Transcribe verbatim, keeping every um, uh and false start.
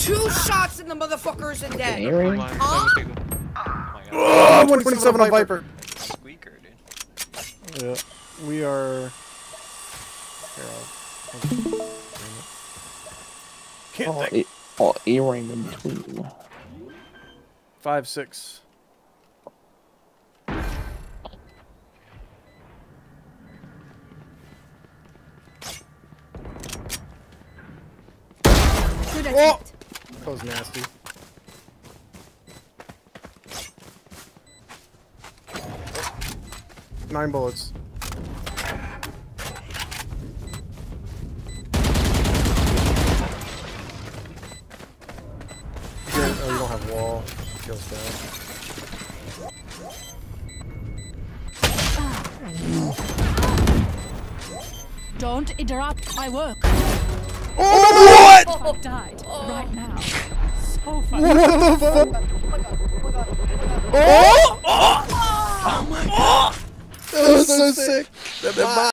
two shots in the motherfuckers and dead. Huh? Oh, one twenty-seven on Viper. Squeaker, dude. Yeah, we are. Here, I'll... Can't Oh, think. oh, A-ring in between. Five, six. Oh! That was nasty. Nine bullets. Good. Oh, you don't have wall. Kills down. Don't interrupt my work. Oh, what? I died right now. So funny. What the fuck? Oh! Oh! Oh my god! That was so sick.